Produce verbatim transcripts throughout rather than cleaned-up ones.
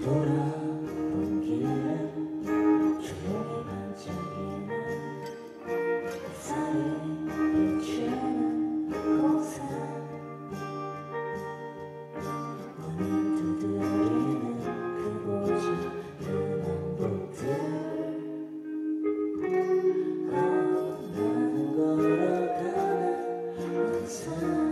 돌아온 길에 조용히 반짝이는 햇살이 비추는 곳에 문을 두드리는 그곳에 그 남북들 나는 걸어가는 항상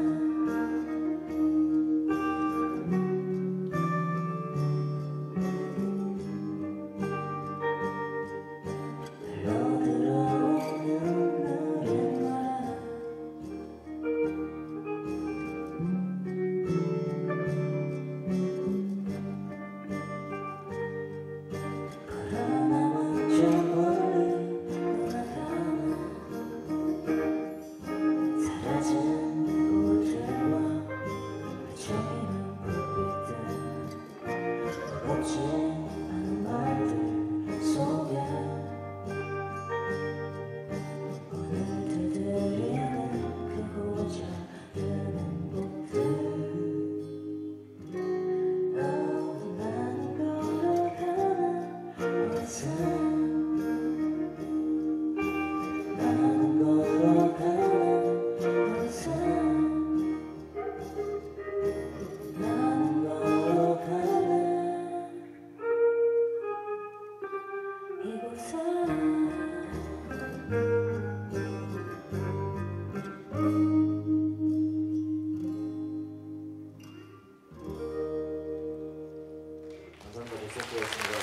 않은 말들 속에 문을 두드리는 그곳에 드는 북들 나는 걸어가는 곳에 나는 걸어가는 곳에 나는 걸어가는 이곳에 감사합니다. 네, 수고하셨습니다.